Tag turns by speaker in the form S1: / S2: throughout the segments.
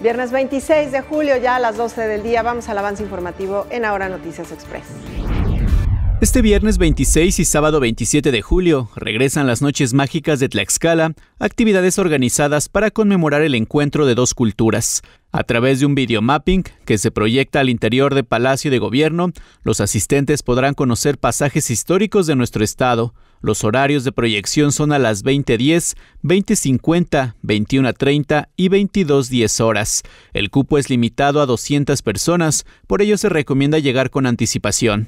S1: Viernes 26 de julio, ya a las 12 del día, vamos al avance informativo en Ahora Noticias Express.
S2: Este viernes 26 y sábado 27 de julio regresan las Noches Mágicas de Tlaxcala, actividades organizadas para conmemorar el encuentro de dos culturas. A través de un videomapping que se proyecta al interior de Palacio de Gobierno, los asistentes podrán conocer pasajes históricos de nuestro estado. Los horarios de proyección son a las 20:10, 20:50, 21:30 y 22:10 horas. El cupo es limitado a 200 personas, por ello se recomienda llegar con anticipación.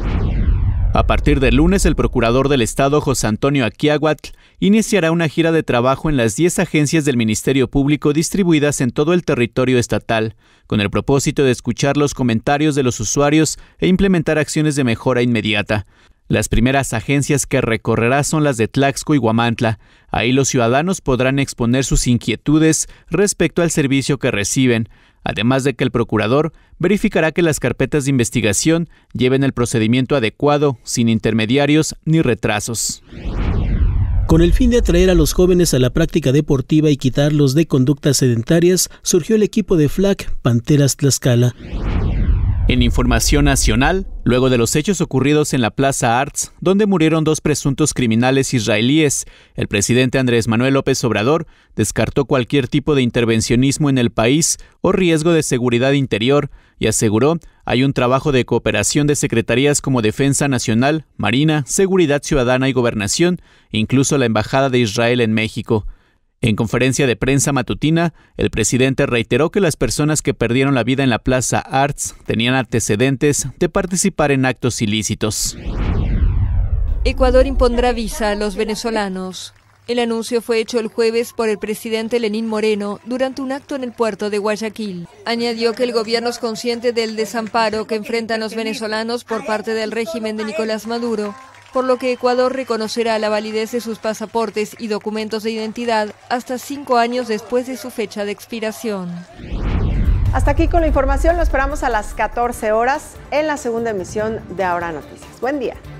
S2: A partir del lunes, el procurador del Estado, José Antonio Aquiahuatl, iniciará una gira de trabajo en las 10 agencias del Ministerio Público distribuidas en todo el territorio estatal, con el propósito de escuchar los comentarios de los usuarios e implementar acciones de mejora inmediata. Las primeras agencias que recorrerá son las de Tlaxco y Huamantla. Ahí los ciudadanos podrán exponer sus inquietudes respecto al servicio que reciben, además de que el procurador verificará que las carpetas de investigación lleven el procedimiento adecuado, sin intermediarios ni retrasos.
S3: Con el fin de atraer a los jóvenes a la práctica deportiva y quitarlos de conductas sedentarias, surgió el equipo de FLAG Panteras Tlaxcala.
S2: En información nacional, luego de los hechos ocurridos en la Plaza Arts, donde murieron dos presuntos criminales israelíes, el presidente Andrés Manuel López Obrador descartó cualquier tipo de intervencionismo en el país o riesgo de seguridad interior y aseguró hay un trabajo de cooperación de secretarías como Defensa Nacional, Marina, Seguridad Ciudadana y Gobernación, incluso la Embajada de Israel en México. En conferencia de prensa matutina, el presidente reiteró que las personas que perdieron la vida en la Plaza Arts tenían antecedentes de participar en actos ilícitos.
S4: Ecuador impondrá visa a los venezolanos. El anuncio fue hecho el jueves por el presidente Lenín Moreno durante un acto en el puerto de Guayaquil. Añadió que el gobierno es consciente del desamparo que enfrentan los venezolanos por parte del régimen de Nicolás Maduro, por lo que Ecuador reconocerá la validez de sus pasaportes y documentos de identidad hasta 5 años después de su fecha de expiración.
S1: Hasta aquí con la información, lo esperamos a las 14 horas en la segunda emisión de Ahora Noticias. Buen día.